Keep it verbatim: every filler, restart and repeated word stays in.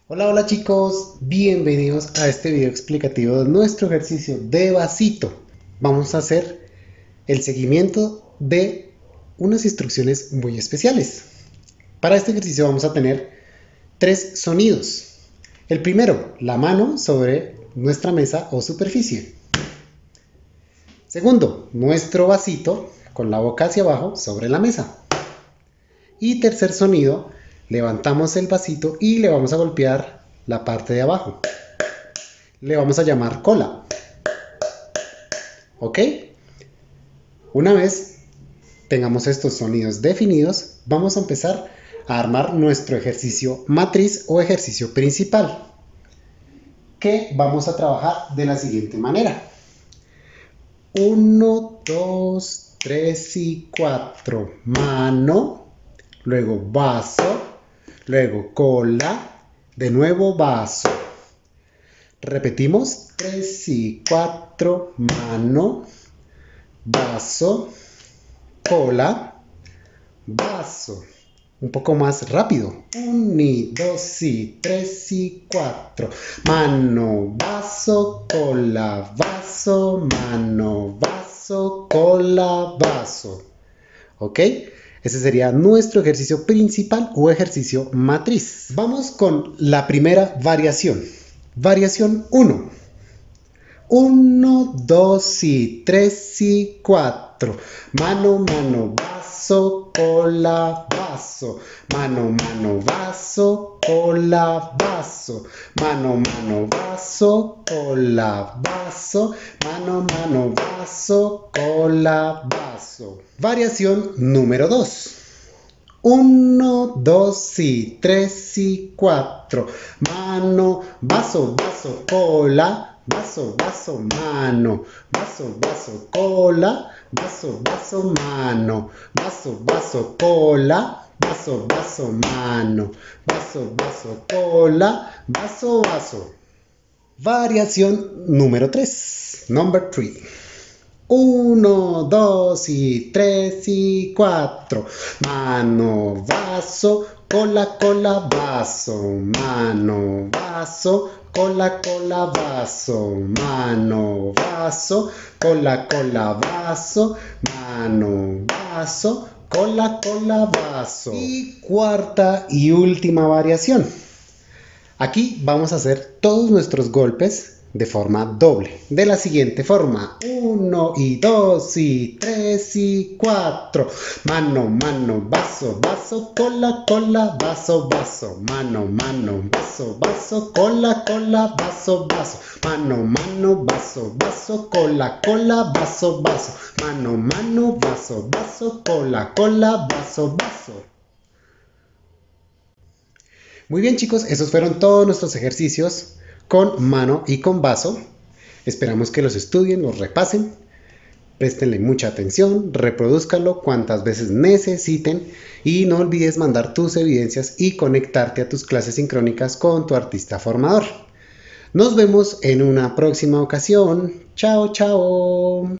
Hola, hola chicos, bienvenidos a este video explicativo de nuestro ejercicio de vasito. Vamos a hacer el seguimiento de unas instrucciones muy especiales. Para este ejercicio vamos a tener tres sonidos. El primero, la mano sobre nuestra mesa o superficie. Segundo, nuestro vasito con la boca hacia abajo sobre la mesa. Y tercer sonido, levantamos el vasito y le vamos a golpear la parte de abajo. Le vamos a llamar cola. ¿Ok? Una vez tengamos estos sonidos definidos, vamos a empezar a armar nuestro ejercicio matriz o ejercicio principal, que vamos a trabajar de la siguiente manera. uno, dos, tres y cuatro. Mano, luego vaso, luego cola, de nuevo vaso. Repetimos, tres y cuatro, mano, vaso, cola, vaso. Un poco más rápido. uno y dos y tres y cuatro. Mano, vaso, cola, vaso, mano, vaso, cola, vaso. ¿Ok? Ese sería nuestro ejercicio principal o ejercicio matriz. Vamos con la primera variación. Variación uno. uno, dos y tres y cuatro. Mano, mano, vaso, cola, vaso. Mano, mano, vaso, cola, vaso. Mano, mano, vaso, cola, vaso. Mano, mano, vaso, cola, vaso. Variación número dos. uno, dos y tres y cuatro. Mano, vaso, vaso, cola. Vaso, vaso, mano, vaso, vaso, cola, vaso, vaso, mano, vaso, vaso, cola, vaso, vaso, mano, vaso, vaso, cola, vaso, vaso. Variación número tres, number three. uno, dos y tres y cuatro. Mano, vaso, cola, cola, vaso, mano, vaso, cola, cola, vaso, mano, vaso, cola, cola, vaso, mano, vaso, cola, cola, vaso. Y cuarta y última variación. Aquí vamos a hacer todos nuestros golpes de forma doble, de la siguiente forma. uno y dos y tres y cuatro. Mano, mano, vaso, vaso, cola, cola, vaso, vaso. Mano, mano, vaso, vaso, cola, cola, vaso, vaso. Mano, mano, vaso, vaso, cola, cola, vaso, vaso. Mano, mano, vaso, vaso, cola, cola, vaso, vaso. Muy bien chicos, esos fueron todos nuestros ejercicios con mano y con vaso. Esperamos que los estudien, los repasen, préstenle mucha atención, reproduzcanlo cuantas veces necesiten y no olvides mandar tus evidencias y conectarte a tus clases sincrónicas con tu artista formador. Nos vemos en una próxima ocasión. Chao, chao.